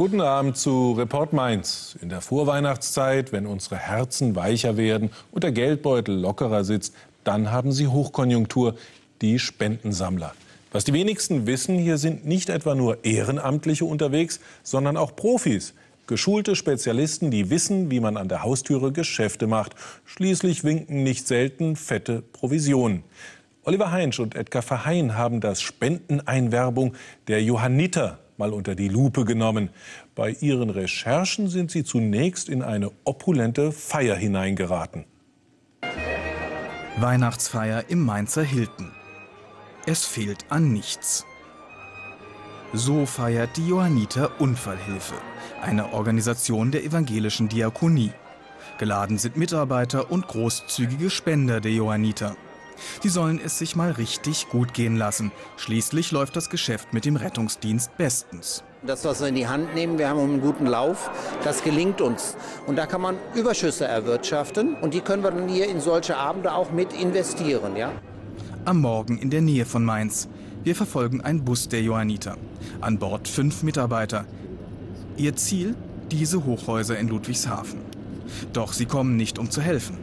Guten Abend zu Report Mainz. In der Vorweihnachtszeit, wenn unsere Herzen weicher werden und der Geldbeutel lockerer sitzt, dann haben Sie Hochkonjunktur, die Spendensammler. Was die wenigsten wissen, hier sind nicht etwa nur Ehrenamtliche unterwegs, sondern auch Profis. Geschulte Spezialisten, die wissen, wie man an der Haustüre Geschäfte macht. Schließlich winken nicht selten fette Provisionen. Oliver Heinsch und Edgar Verheyen haben das Spendeneinwerbung der Johanniter mal unter die Lupe genommen. Bei ihren Recherchen sind sie zunächst in eine opulente Feier hineingeraten. Weihnachtsfeier im Mainzer Hilton. Es fehlt an nichts. So feiert die Johanniter Unfallhilfe, eine Organisation der evangelischen Diakonie. Geladen sind Mitarbeiter und großzügige Spender der Johanniter. Sie sollen es sich mal richtig gut gehen lassen. Schließlich läuft das Geschäft mit dem Rettungsdienst bestens. Das, was wir in die Hand nehmen, wir haben einen guten Lauf, das gelingt uns. Und da kann man Überschüsse erwirtschaften und die können wir dann hier in solche Abende auch mit investieren. Ja? Am Morgen in der Nähe von Mainz. Wir verfolgen einen Bus der Johanniter. An Bord 5 Mitarbeiter. Ihr Ziel? Diese Hochhäuser in Ludwigshafen. Doch sie kommen nicht, um zu helfen.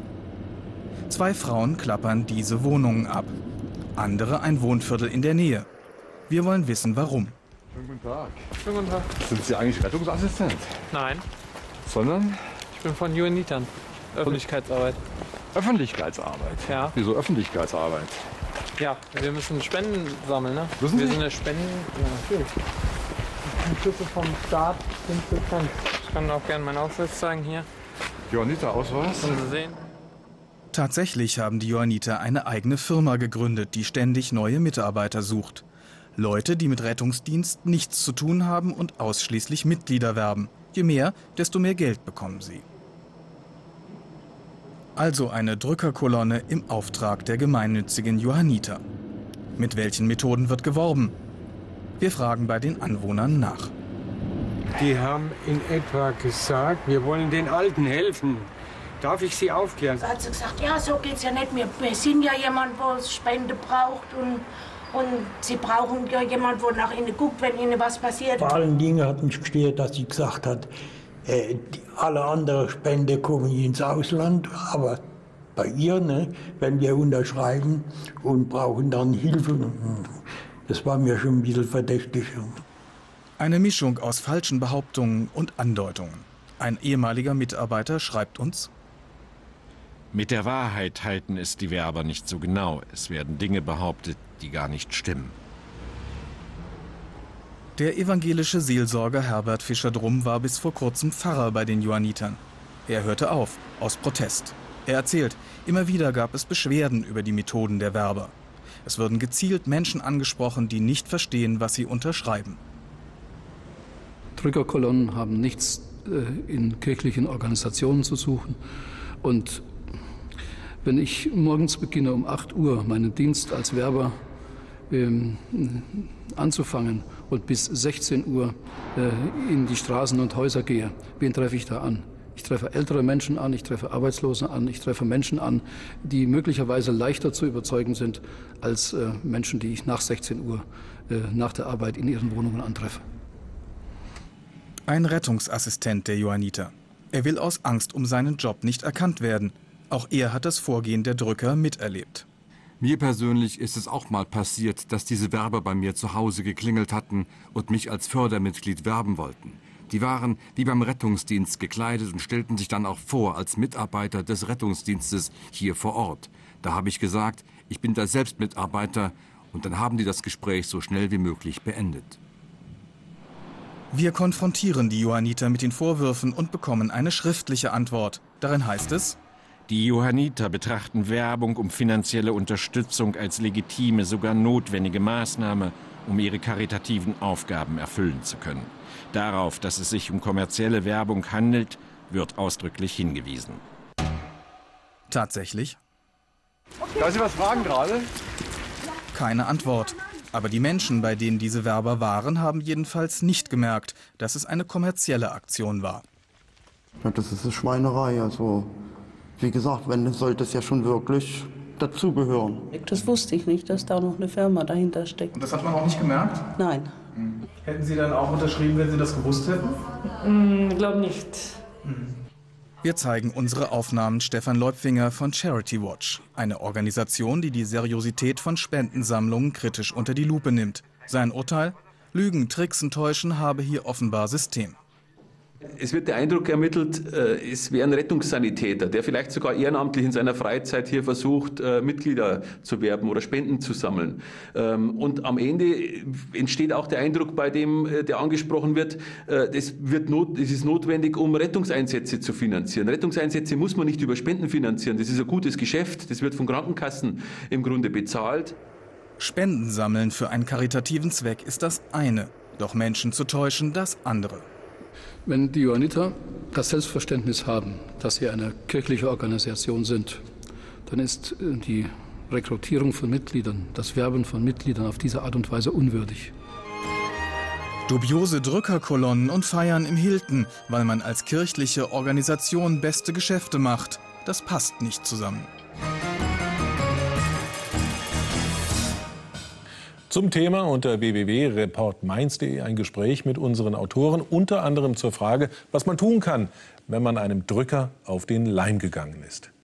2 Frauen klappern diese Wohnungen ab. Andere ein Wohnviertel in der Nähe. Wir wollen wissen, warum. Schönen guten Tag. Schönen guten Tag. Sind Sie eigentlich Rettungsassistent? Nein, Sondern ich bin von Johannitern. Öffentlichkeitsarbeit. Öffentlichkeitsarbeit. Ja. Wieso Öffentlichkeitsarbeit? Ja, wir müssen Spenden sammeln, ne? Wissen wir Sie? sind eine Spenden... Ja, natürlich. Die Schüsse vom Staat sind bekannt. Ich kann auch gerne meinen Ausweis zeigen hier. Johanniter-Ausweis? Können Sie sehen. Tatsächlich haben die Johanniter eine eigene Firma gegründet, die ständig neue Mitarbeiter sucht. Leute, die mit Rettungsdienst nichts zu tun haben und ausschließlich Mitglieder werben. Je mehr, desto mehr Geld bekommen sie. Also eine Drückerkolonne im Auftrag der gemeinnützigen Johanniter. Mit welchen Methoden wird geworben? Wir fragen bei den Anwohnern nach. Die haben in etwa gesagt, wir wollen den Alten helfen. Darf ich Sie aufklären? Da hat sie gesagt, ja, so geht's ja nicht. Wir sind ja jemand, wo Spende braucht und sie brauchen ja jemand, wo nach ihnen guckt, wenn ihnen was passiert. Vor allen Dingen hat mich gestört, dass sie gesagt hat, alle anderen Spende kommen ins Ausland, aber bei ihr, ne, wenn wir unterschreiben und brauchen dann Hilfe, das war mir schon ein bisschen verdächtig. Eine Mischung aus falschen Behauptungen und Andeutungen. Ein ehemaliger Mitarbeiter schreibt uns: Mit der Wahrheit halten es die Werber nicht so genau. Es werden Dinge behauptet, die gar nicht stimmen. Der evangelische Seelsorger Herbert Fischer-Drum war bis vor kurzem Pfarrer bei den Johannitern. Er hörte auf, aus Protest. Er erzählt, immer wieder gab es Beschwerden über die Methoden der Werber. Es würden gezielt Menschen angesprochen, die nicht verstehen, was sie unterschreiben. Drückerkolonnen haben nichts in kirchlichen Organisationen zu suchen. Und wenn ich morgens beginne, um 8 Uhr meinen Dienst als Werber anzufangen und bis 16 Uhr in die Straßen und Häuser gehe, wen treffe ich da an? Ich treffe ältere Menschen an, ich treffe Arbeitslose an, ich treffe Menschen an, die möglicherweise leichter zu überzeugen sind als Menschen, die ich nach 16 Uhr nach der Arbeit in ihren Wohnungen antreffe. Ein Rettungsassistent der Johanniter. Er will aus Angst um seinen Job nicht erkannt werden. Auch er hat das Vorgehen der Drücker miterlebt. Mir persönlich ist es auch mal passiert, dass diese Werber bei mir zu Hause geklingelt hatten und mich als Fördermitglied werben wollten. Die waren wie beim Rettungsdienst gekleidet und stellten sich dann auch vor als Mitarbeiter des Rettungsdienstes hier vor Ort. Da habe ich gesagt, ich bin da selbst Mitarbeiter, und dann haben die das Gespräch so schnell wie möglich beendet. Wir konfrontieren die Johanniter mit den Vorwürfen und bekommen eine schriftliche Antwort. Darin heißt es: Die Johanniter betrachten Werbung um finanzielle Unterstützung als legitime, sogar notwendige Maßnahme, um ihre karitativen Aufgaben erfüllen zu können. Darauf, dass es sich um kommerzielle Werbung handelt, wird ausdrücklich hingewiesen. Tatsächlich? Darf ich was fragen gerade? Keine Antwort. Aber die Menschen, bei denen diese Werber waren, haben jedenfalls nicht gemerkt, dass es eine kommerzielle Aktion war. Ja, das ist eine Schweinerei. Also, wie gesagt, wenn, sollte es ja schon wirklich dazugehören. Das wusste ich nicht, dass da noch eine Firma dahinter steckt. Und das hat man auch nicht gemerkt? Nein. Hätten Sie dann auch unterschrieben, wenn Sie das gewusst hätten? Ich glaube nicht. Wir zeigen unsere Aufnahmen Stefan Leupfinger von Charity Watch, eine Organisation, die die Seriosität von Spendensammlungen kritisch unter die Lupe nimmt. Sein Urteil? Lügen, Tricksen, Täuschen habe hier offenbar System. Es wird der Eindruck ermittelt, es wäre ein Rettungssanitäter, der vielleicht sogar ehrenamtlich in seiner Freizeit hier versucht, Mitglieder zu werben oder Spenden zu sammeln. Und am Ende entsteht auch der Eindruck bei dem, der angesprochen wird, es ist notwendig, um Rettungseinsätze zu finanzieren. Rettungseinsätze muss man nicht über Spenden finanzieren. Das ist ein gutes Geschäft, das wird von Krankenkassen im Grunde bezahlt. Spenden sammeln für einen karitativen Zweck ist das eine, doch Menschen zu täuschen das andere. Wenn die Johanniter das Selbstverständnis haben, dass sie eine kirchliche Organisation sind, dann ist die Rekrutierung von Mitgliedern, das Werben von Mitgliedern auf diese Art und Weise unwürdig. Dubiose Drückerkolonnen und Feiern im Hilton, weil man als kirchliche Organisation beste Geschäfte macht. Das passt nicht zusammen. Zum Thema unter www.reportmainz.de ein Gespräch mit unseren Autoren, unter anderem zur Frage, was man tun kann, wenn man einem Drücker auf den Leim gegangen ist.